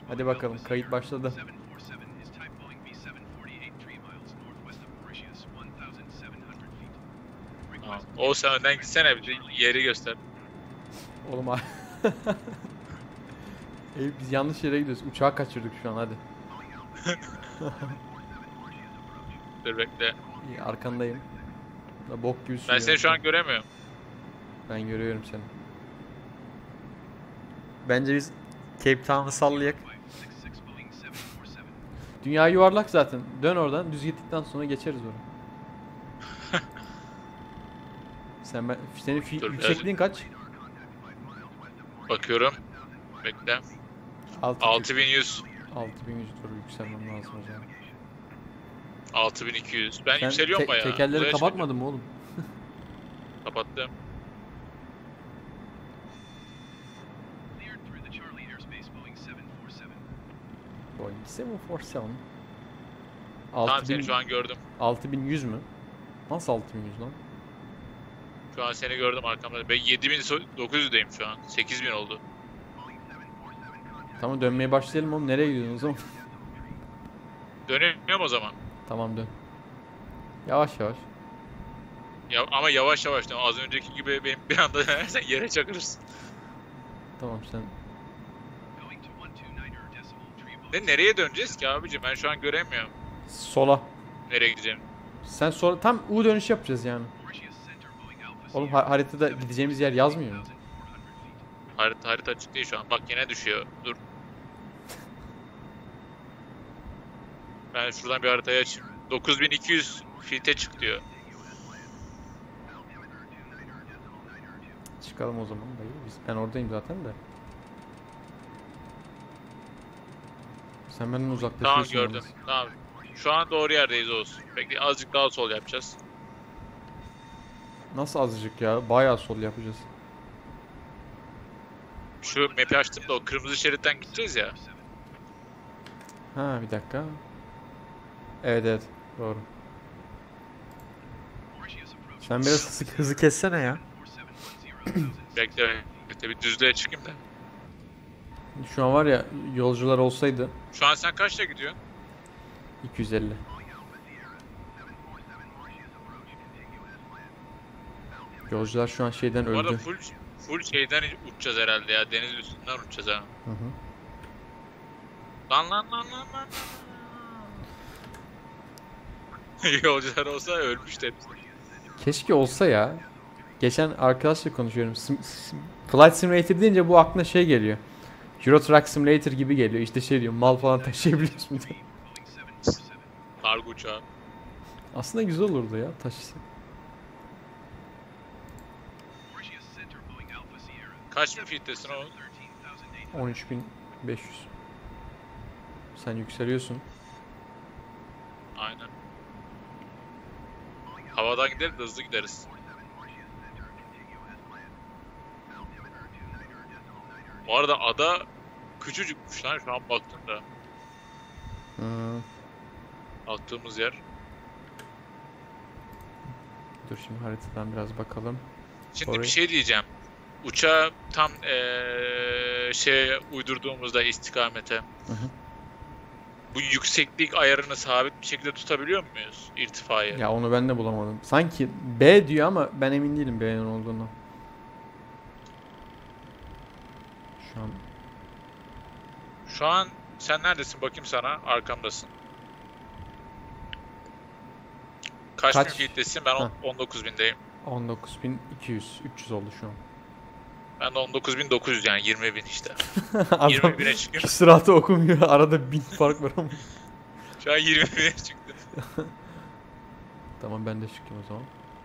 Hadi bakalım, kayıt başladı. Tamam. O sen önden gitsene bir yeri göster. Oğlum Eyüp, biz yanlış yere gidiyoruz. Uçağı kaçırdık şu an, hadi. Dur bekle. İyi, arkandayım. Da bok gibi Ben sürüyorum. seni şu an göremiyorum. Ben görüyorum seni. Bence biz Cape Town'u sallayak. Dünya yuvarlak zaten. Dön oradan, düz gittikten sonra geçeriz oraya. Senin Dur, yüksekliğin kaç? Bakıyorum. Bekle. 6100. 6100 doğru yükselmem lazım o zaman. 6200. Ben Sen yükseliyorum bayağı. tekerleri Uzaya kapatmadın mı oğlum? çıkıyorum. Kapattım. Boeing 747. Tamam seni şu an gördüm. 6100 mü? Nasıl 6100 lan? Şu an seni gördüm arkamda. Ben 7900'deyim şu an. 8000 oldu. Tamam, dönmeye başlayalım oğlum. Nereye gidiyorsun o zaman? Dönemiyorum o zaman. Tamam, dön. Yavaş yavaş. Ya, ama yavaş yavaş dön. Az önceki gibi benim bir anda sen yere çakılırsın. Tamam sen. Nereye döneceğiz ki abicim? Ben şu an göremiyorum. Sola. Nereye gideceğim? Sen sonra tam U dönüş yapacağız yani. Oğlum haritada gideceğimiz yer yazmıyor mu? Harita açık değil şu an. Bak yine düşüyor. Dur. Ben şuradan bir haritayı açayım. 9200 feet'e çık diyor. Çıkalım o zaman dayı. Ben oradayım zaten de. Sen benden Tamam uzaklaşıyorsun. gördüm. yalnız. Tamam. Şu an doğru yerdeyiz olsun. Bekle azıcık daha sol yapacağız. Nasıl azıcık ya? Bayağı sol yapacağız. Şu map'i açtım da o kırmızı şeritten gideceğiz ya. Ha, bir dakika. Evet evet, doğru. Sen biraz hızı kessene ya. Bekle bir düzlüğe çıkayım da. Şu an var ya, yolcular olsaydı Şu an sen kaçta gidiyorsun? 250. Yolcular şu an şeyden Bu arada öldü. full şeyden uçacağız herhalde ya. Deniz üstünden uçacağız ha. Hı hı. Lan. Yolcular olsa ölmüştü hepsi. Keşke olsa ya. Geçen arkadaşla konuşuyorum. Flight Simulator deyince bu aklına şey geliyor. Euro Truck Simulator gibi geliyor. İşte şey diyor, mal falan taşıyabiliyorsun diye. Kargo uçağı. Aslında güzel olurdu ya, taşısak. Kaç bin feet'tesin o? 13.500. Sen yükseliyorsun. Aynen. Havadan gideriz de hızlı gideriz. Bu arada ada küçücükmüş lan şu an baktığımda. Hmm. Attığımız yer. Dur şimdi haritadan biraz bakalım. Şimdi bir şey diyeceğim. Uçağı tam şeye uydurduğumuzda istikamete. Hı hı. Bu yükseklik ayarını sabit bir şekilde tutabiliyor muyuz irtifayı? Ya onu ben de bulamadım. Sanki B diyor ama ben emin değilim B'nin olduğunu. Şu an Şu an sen neredesin bakayım sana arkamdasın. Kaç bin feet'tesin? Ben 19.000'deyim. 19.200, 300 oldu şu an. Ben de 19.900 yani 20.000 işte. Adam 20.000'e çıkıyorum. küsuratı okumuyor. Arada 1000 fark var ama. Şu an 20.000'e çıktım. Tamam, ben de çıkayım o zaman.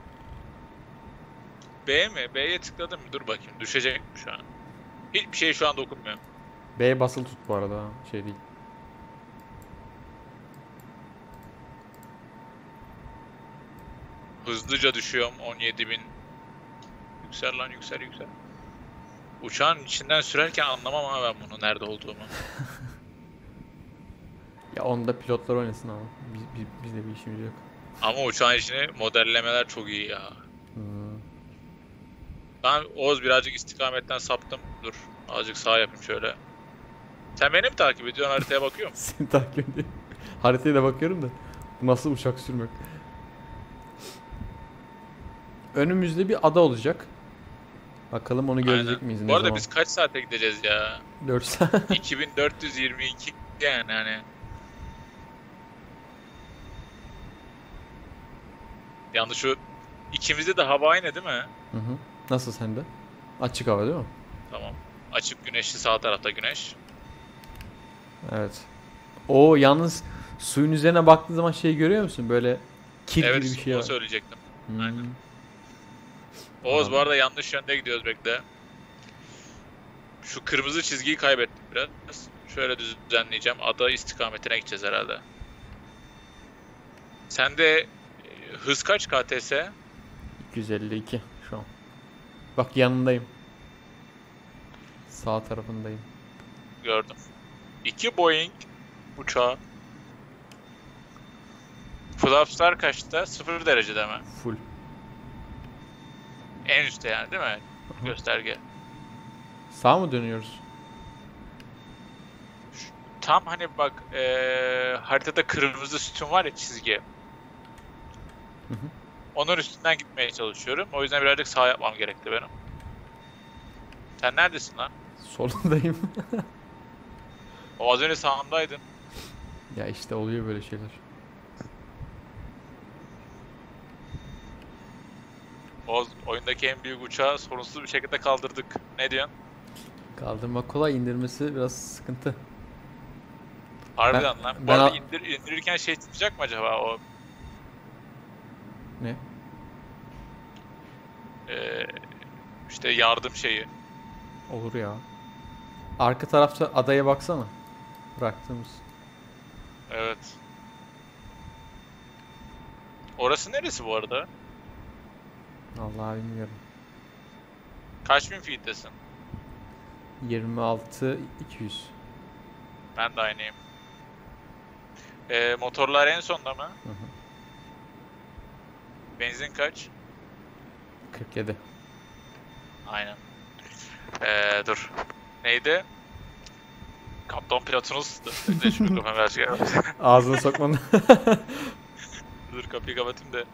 B mi? B'ye tıkladım mı? Dur bakayım. Düşecek mi şu an? Hiçbir şey şu anda okunmuyor. B basılı tut bu arada, şey değil. Hızlıca düşüyorum. 17.000. Yüksel lan yüksel. Uçağın içinden sürerken anlamam ama ben bunun nerede olduğumu. Ya onda pilotlar oynasın ama. Bizde bir işimiz yok. Ama uçağın içini modellemeler çok iyi ya. Hmm. Ben Oğuz birazcık istikametten saptım. Dur. Azıcık sağ yapayım şöyle. Sen beni mi takip ediyorsun? Haritaya bakıyor musun? Seni takip ediyorum. Haritaya da bakıyorum da. Bu nasıl uçak sürmek? Önümüzde bir ada olacak. Bakalım onu görecek Aynen. miyiz Bu ne arada zaman? biz kaç saate gideceğiz ya? 4 saat. 2422 yani hani. Yalnız şu ikimizde de hava aynı değil mi? Hı hı. Nasıl sende? Açık hava değil mi? Tamam. Açık güneşli, sağ tarafta güneş. Evet. O yalnız suyun üzerine baktığın zaman şey görüyor musun? Böyle kir Evet, gibi bir şey onu var. söyleyecektim. Hmm. Aynen. Oğuz bu arada yanlış yönde gidiyoruz, bekle. Şu kırmızı çizgiyi kaybettim biraz. Şöyle düzenleyeceğim. Ada istikametine gideceğiz herhalde. Sende hız kaç KTS? 252 şu an. Bak yanındayım. Sağ tarafındayım. Gördüm. 2 Boeing uçağı. Flapslar kaçta? 0 derecede mi? Full. En üstte yani değil mi? Aha. Gösterge. Sağ mı dönüyoruz? Tam hani bak haritada kırmızı sütun var ya, çizgi. Hı hı. Onun üstünden gitmeye çalışıyorum. O yüzden birazcık sağ yapmam gerekti benim. Sen neredesin lan? Solundayım. O az önce sağımdaydın. Ya işte oluyor böyle şeyler. O oyundaki en büyük uçağı sorunsuz bir şekilde kaldırdık. Ne diyorsun? Kaldırmak kolay, indirmesi biraz sıkıntı. Harbiden lan. Bu ben arada al- indirirken şey tutacak mı acaba o Ne? e, işte yardım şeyi? Olur ya. Arka tarafta adaya baksana. Bıraktığımız. Evet. Orası neresi bu arada? Vallahi bilmiyorum. Kaç bin feet'tesin? 26 200. Ben de aynıyım. Motorlar en sonda mı? Hı hı. Benzin kaç? 47. Aynen. Dur. Neydi? Kaptan pilotunuz. Dur, şu mikrofonu birazcık. Ağzını sokmanı. Dur, kapıyı kapatayım da.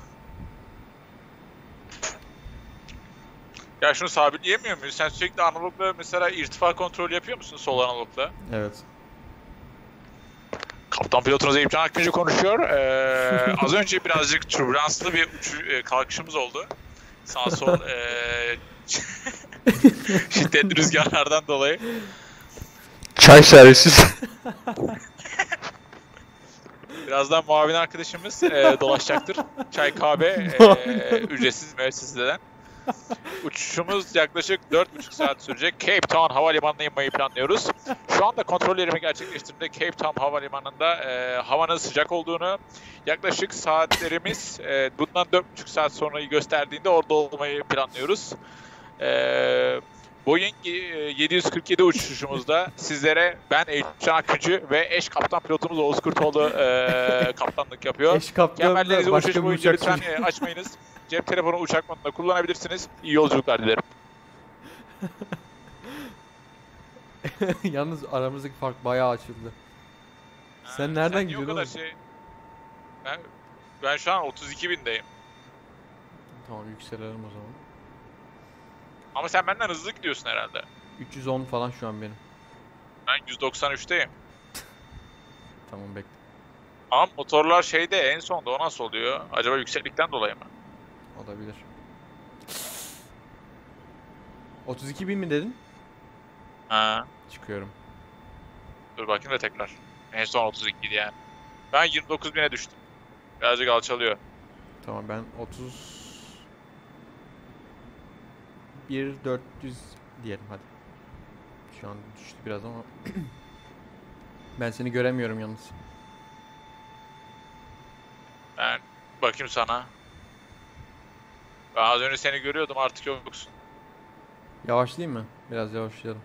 Ya şunu sabitleyemiyor muyuz? Sen sürekli analogla mesela irtifa kontrolü yapıyor musun sol analogla? Evet. Kaptan pilotunuz Eyüp Can Akıncı konuşuyor. Az önce birazcık türbülanslı bir kalkışımız oldu. Sağ sol şiddetli rüzgarlardan dolayı. Çay servisi. Birazdan muavin arkadaşımız dolaşacaktır. Çay, kahve ücretsiz müesseseden. Uçuşumuz yaklaşık 4,5 saat sürecek. Cape Town Havalimanı'na inmeyi planlıyoruz. Şu anda kontrollerimi gerçekleştirdiğimde Cape Town Havalimanı'nda havanın sıcak olduğunu, yaklaşık saatlerimiz bundan 4,5 saat sonrayı gösterdiğinde orada olmayı planlıyoruz. Boeing 747 uçuşumuzda sizlere ben Eyüp Can Akıncı ve eş kaptan pilotumuz Oğuz Kurtoğlu kaptanlık yapıyor. Eş kaptan Kemerlerinizi da başka uçuş bir boyunca uçak lütfen açmayınız. Cep telefonu uçak modunda kullanabilirsiniz. İyi yolculuklar dilerim. Yalnız aramızdaki fark bayağı açıldı. Sen nereden niye gidiyorsun o kadar oğlum? şey... Ben şu an 32 bindeyim. Tamam yükselelim o zaman. Ama sen benden hızlı gidiyorsun herhalde. 310 falan şu an benim. Ben 193'teyim. Tamam bekle. Ama motorlar şeyde en sonda, o nasıl oluyor? Acaba yükseklikten dolayı mı? Olabilir. 32 bin mi dedin? Ha. Çıkıyorum. Dur bakayım da tekrar. En son 32 idi yani. Ben 29 bine düştüm. Birazcık alçalıyor. Tamam ben 400 diyelim hadi. Şu an düştü biraz ama ben seni göremiyorum yalnız. Ben bakayım sana. Ben az önce seni görüyordum, artık yoksun. Yavaşlayayım mı? Biraz yavaşlayalım.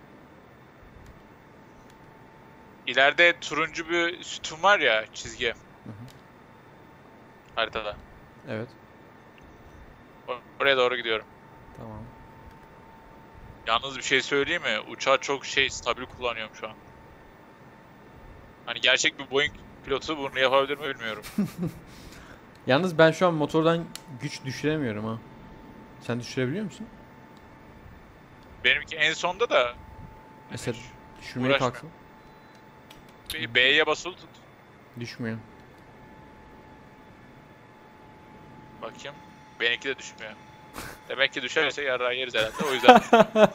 İleride turuncu bir sütun var ya, çizgi. Hı hı. Haritada. Evet. Oraya doğru gidiyorum. Tamam. Yalnız bir şey söyleyeyim mi? Uçağı çok stabil kullanıyorum şu an. Hani gerçek bir Boeing pilotu bunu yapabilir mi bilmiyorum. Yalnız ben şu an motordan güç düşüremiyorum ha. Sen düşürebiliyor musun? Benimki en sonda da Mesela hiç düşürmeye uğraşmıyor. kalksın. B'ye basılı tut. Düşmüyor. Bakayım. Benimki de düşmüyor. Demek ki düşerse yarrağı yeriz herhalde. O yüzden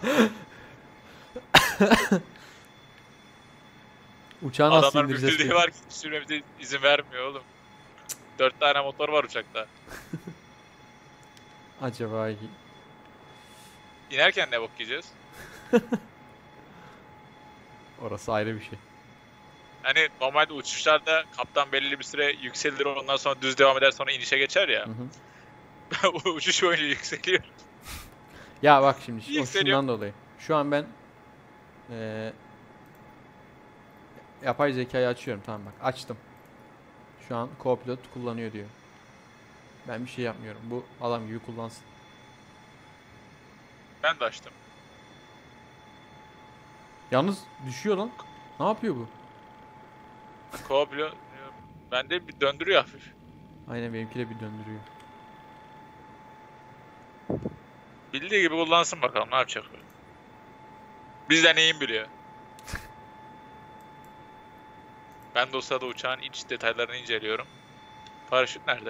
Uçağı nasıl adamlar bir indireceğiz bildiği peki? var ki sürmemize izin vermiyor oğlum. 4 tane motor var uçakta. Acaba İnerken ne bok yiyeceğiz? orası ayrı bir şey. Hani normalde uçuşlarda kaptan belirli bir süre yükselir, ondan sonra düz devam eder, sonra inişe geçer ya. Hı hı. Uçuş boyunca yükseliyor. Ya bak şimdi o Yükseliyor. şundan dolayı. Şu an ben yapay zekayı açıyorum, tamam bak açtım. Şu an co-pilot kullanıyor diyor. Ben bir şey yapmıyorum. Bu adam gibi kullansın. Ben de açtım. Yalnız düşüyor lan. Ne yapıyor bu? Co-pilot bende bir döndürüyor hafif. Aynen benimki de bir döndürüyor. Bildiği gibi kullansın bakalım ne yapacak. Bizden iyiyim biliyor. Ben de o sırada uçağın iç detaylarını inceliyorum. Paraşüt nerede?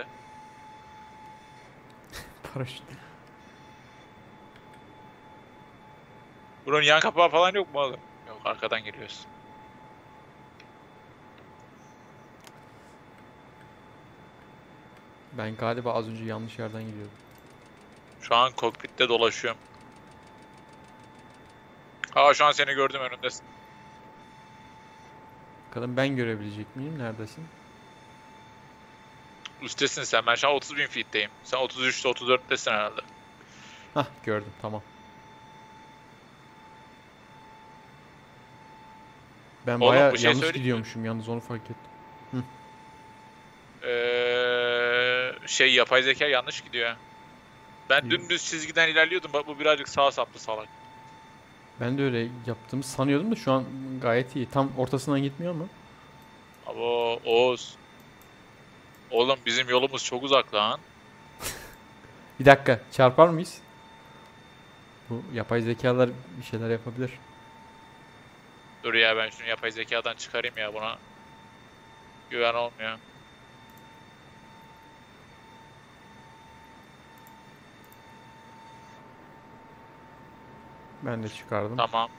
Paraşüt. Bunun yan kapağı falan yok mu oğlum? Yok, arkadan giriyoruz. Ben galiba az önce yanlış yerden gidiyordum. Şu an kokpitte dolaşıyorum. Aa, şu an seni gördüm, önündesin. Bakalım ben görebilecek miyim? Neredesin? Üstesin sen. Ben şu an 30.000 feet'teyim. Sen 33'te 34'tesin herhalde. Hah, gördüm, tamam. Ben Oğlum, bayağı bir şey yanlış söyleyeyim mi? gidiyormuşum yalnız, onu fark ettim. Yapay zeka yanlış gidiyor. Ben İyi. dümdüz çizgiden ilerliyordum. Bak, bu birazcık sağa saptı salak. Ben de öyle yaptığımı sanıyordum da şu an gayet iyi. Tam ortasından gitmiyor mu? Abo Oğuz. Oğlum, bizim yolumuz çok uzak lan. Bir dakika, çarpar mıyız? Bu yapay zekalar bir şeyler yapabilir. Dur ya, ben şunu yapay zekadan çıkarayım ya, buna güven olmuyor. Ben de çıkardım. Tamam.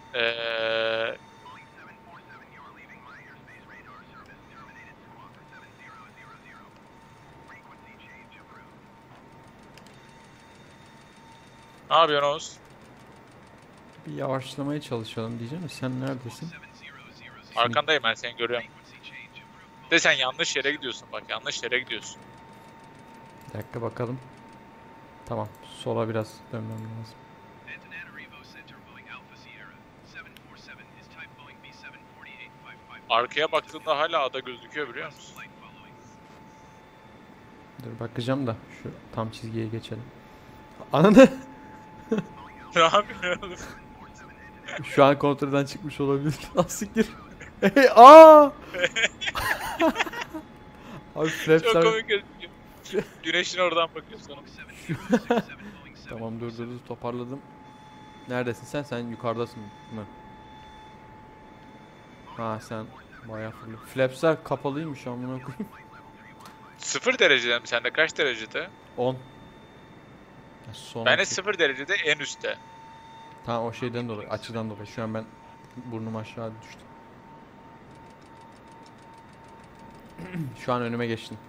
Ne yapıyorsun Oğuz? Bir yavaşlamaya çalışalım diyeceğim de sen neredesin? Arkandayım, ben seni görüyorum. De sen yanlış yere gidiyorsun, bak yanlış yere gidiyorsun. Bir dakika bakalım. Tamam, sola biraz dönmem lazım. Arkaya baktığında hala ada gözüküyor, biliyor musun? Dur bakacağım da şu tam çizgiye geçelim. Ananı Ne yapıyorsun? şu an kontrolden çıkmış olabilir. Asiktir. Aa! Abi Çok flaps'ler. komik gözüküyor. Güneşin oradan bakıyor sana. Tamam, dur toparladım. Neredesin sen? Sen yukarıdasın mı? Ha, sen bayağı fırlı. Flaps'ler kapalıymış amına koyayım. 0 derecede mi? Sende kaç derecede? 10. Son Ben de açı. 0 derecede, en üstte. Tamam, o şeyden dolayı, açıdan dolayı. Şu an ben burnum aşağı düştü. Şu an önüme geçtin.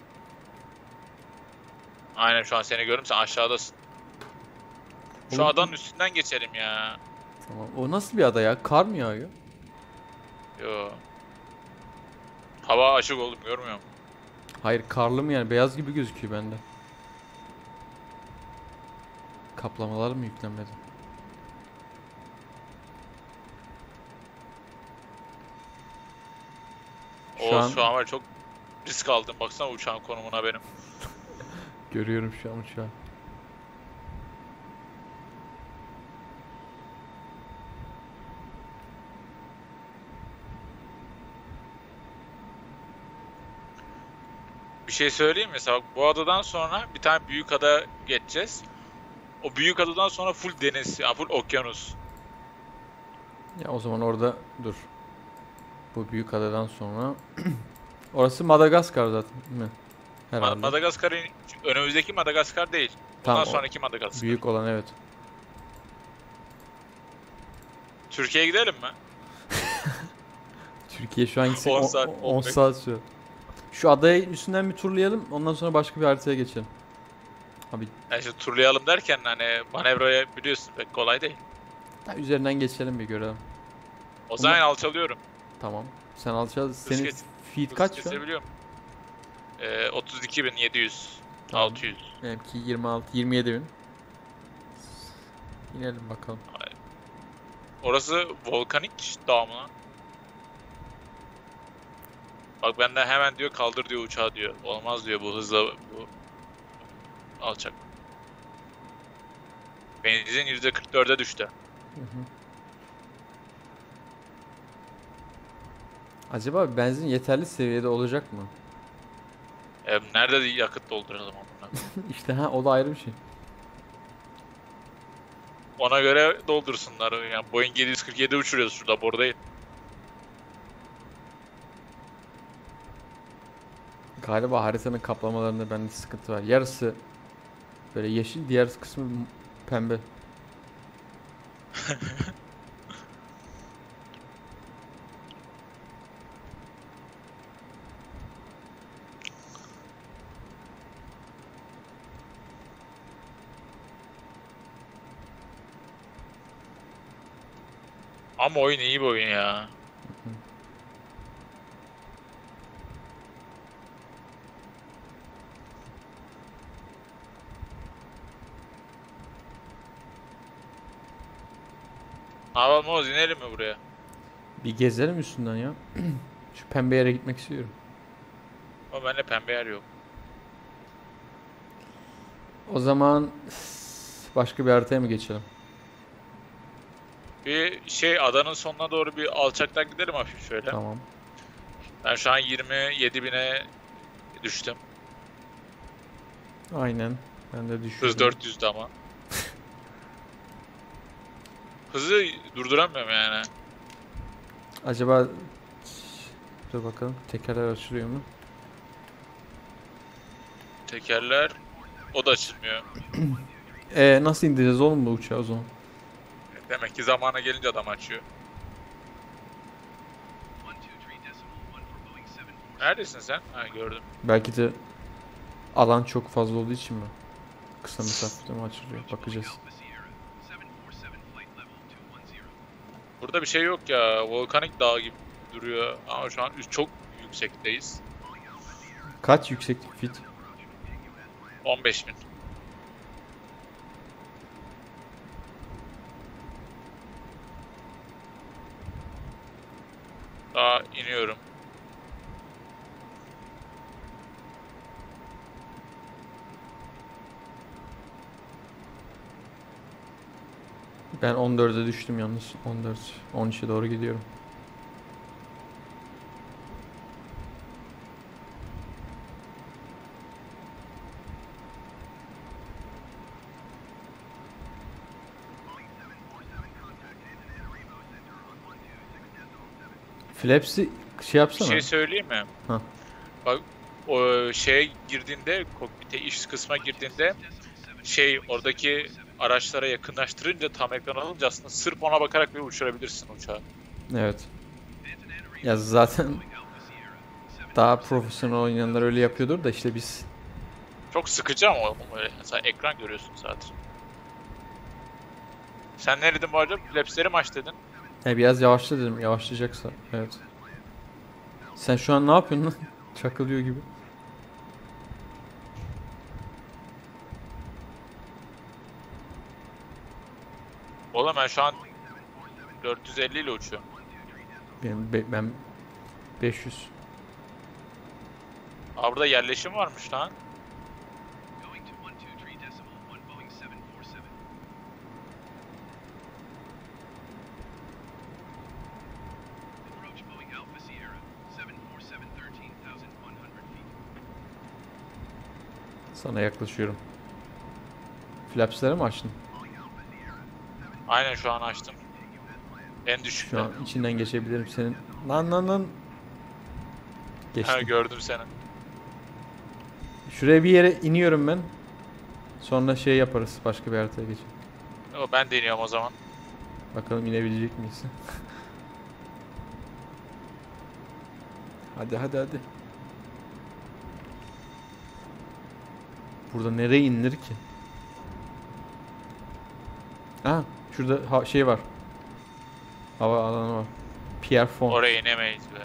Aynen, şu an seni görüyorum, sen aşağıdasın. Şu Oğlum, adanın üstünden geçelim ya. tamam. O nasıl bir ada ya? Kar mı yağıyor? Yo. Hava açık oğlum, görmüyor musun? Hayır, karlı mı yani? Beyaz gibi gözüküyor bende. Kaplamalar mı yüklenmedi? Şu an var, çok risk aldım. Baksana uçağın konumuna benim. Görüyorum şu an uçağı. Bir şey söyleyeyim mi? Mesela bak, bu adadan sonra bir tane büyük ada geçeceğiz. O büyük adadan sonra full deniz, ya full okyanus. Ya o zaman orada dur. Bu büyük adadan sonra orası Madagaskar zaten değil mi? Herhalde. Madagaskar'ın önümüzdeki Madagaskar değil. Bundan Tamam, sonraki Madagaskar. büyük olan evet. Türkiye'ye gidelim mi? Türkiye şu an gitsek 10 saat, 10 15. saat sürüyor. Şu adayı üstünden bir turlayalım. Ondan sonra başka bir haritaya geçelim. Abi Yani işte turlayalım derken hani manevraya biliyorsun pek kolay değil. ya üzerinden geçelim bir görelim. O zaman alçalıyorum. Tamam. Sen alacağız. Hız Senin kes- feed Hız kaç şu an? kesebiliyorum. 32.700. Tamam. 600. Benimki 26, 27 bin. İnelim bakalım. Orası volkanik dağ mı lan? Bak benden hemen diyor kaldır diyor uçağı diyor. Olmaz diyor bu hızla bu alçak. Benzin %44'e düştü. Hı hı. Acaba benzin yeterli seviyede olacak mı? Nerede yakıt dolduralım onunla? İşte ha o da ayrı bir şey. Ona göre doldursunlar. Yani Boeing 747 uçuruyoruz şurada boru değil. Galiba haritanın kaplamalarında bende sıkıntı var. Yarısı böyle yeşil, diğer kısmı pembe. Ama oyun iyi bir oyun ya. Hava Moz inelim mi buraya? Bir gezelim üstünden ya. Şu pembe yere gitmek istiyorum. Ama bende pembe yer yok. O zaman başka bir haritaya mı geçelim? Bir şey adanın sonuna doğru bir alçaktan gidelim hafif şöyle. Tamam. Ben şu an 27.000'e düştüm. Aynen. Ben de düşüyorum. Hız 400'dü ama. Hızı durduramıyorum yani. Acaba dur bakalım tekerler açılıyor mu? Tekerler o da açılmıyor. Nasıl indireceğiz oğlum bu uçağı o zaman? Demek ki zamanı gelince adam açıyor. Neredesin sen? Ha gördüm. Belki de alan çok fazla olduğu için mi? Kısa mesafede mi açılıyor? Bakacağız. Burada bir şey yok ya. Volkanik dağ gibi duruyor. Ama şu an çok yüksekteyiz. Kaç yükseklik fit? 15.000. Daha iniyorum. Ben 14'e düştüm yalnız. 14, 13'e doğru gidiyorum. Flaps'i şey Bir yapsana. şey söyleyeyim mi? Ha. Bak o şeye girdiğinde, kokpite iş kısma girdiğinde oradaki araçlara yakınlaştırınca tam ekran alınca aslında sırf ona bakarak bile uçurabilirsin uçağı. Evet. Ya zaten daha profesyonel oynayanlar öyle yapıyordur da işte biz Çok sıkıcı ama böyle. Mesela ekran görüyorsun zaten. Sen ne dedin bu arada? Flaps'leri mi aç dedin? biraz yavaşla dedim. Yavaşlayacaksa. Evet. Sen şu an ne yapıyorsun lan? Çakılıyor gibi. Oğlum ben şu an 450 ile uçuyorum. Ben 500. Aa burada yerleşim varmış lan. Sana yaklaşıyorum. Flaps'ları mı açtın? Aynen şu an açtım. En düşükte. Şu an içinden geçebilirim senin. Lan. Geçtim. Ha, gördüm seni. Şuraya bir yere iniyorum ben. Sonra şey yaparız. Başka bir haritaya geçelim. Ben de iniyorum o zaman. Bakalım inebilecek miyiz? Hadi. Burada nereye inilir ki? Şurada şey var. Hava alanı var. Pierre Font. Oraya inemeyiz be.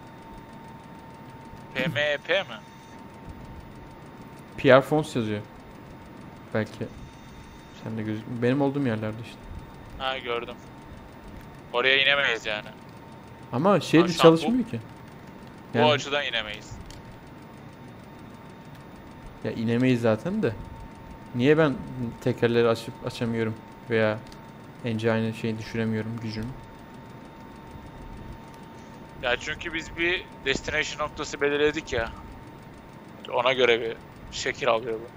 PMP mi? Pierre Font yazıyor. Belki sen de gözükmüyor. Benim olduğum yerlerde işte. Ha, gördüm. Oraya inemeyiz yani. Ama şey de şu an çalışmıyor ki. Bu Yani, açıdan inemeyiz. ya inemeyiz zaten de. Niye ben tekerleri açamıyorum veya engine'ın şeyini düşüremiyorum gücünü? Ya çünkü biz bir destination noktası belirledik ya. Ona göre bir şekil alıyor bu.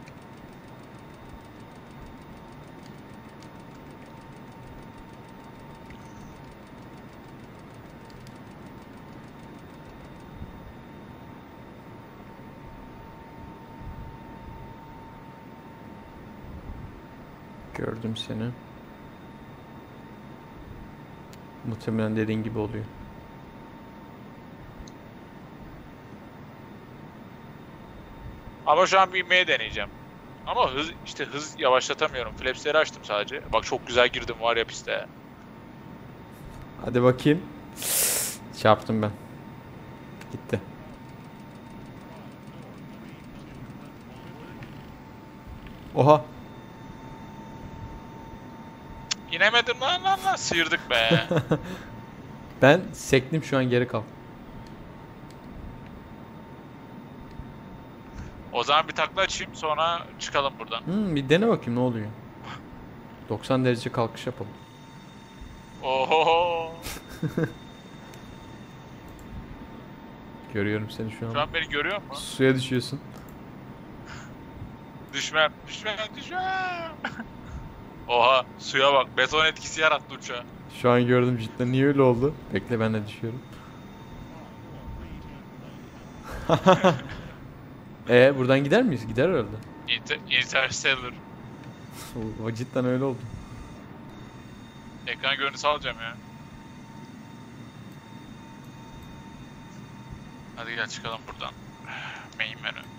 Gördüm seni. Muhtemelen dediğin gibi oluyor. Ama şu an bir inmeye deneyeceğim. Ama hız yavaşlatamıyorum. Flaps'leri açtım sadece. Bak çok güzel girdim var ya piste. Hadi bakayım. Çarptım ben. Gitti. Oha. İnemedim lan. Sıyırdık be. Ben sektim şu an geri kal. O zaman bir takla açayım sonra çıkalım buradan. Bir dene bakayım ne oluyor. 90 derece kalkış yapalım. Oho. Görüyorum seni şu an. Şu an beni görüyor musun? Suya düşüyorsun. Düşmem. Oha, suya bak. Beton etkisi yarattı uçağa. Şu an gördüm cidden. Niye öyle oldu? Bekle ben de düşüyorum. Buradan gider miyiz? Gider herhalde. Interstellar. O cidden öyle oldu. Ekran görüntüsü alacağım ya. Hadi gel çıkalım buradan. Main menü.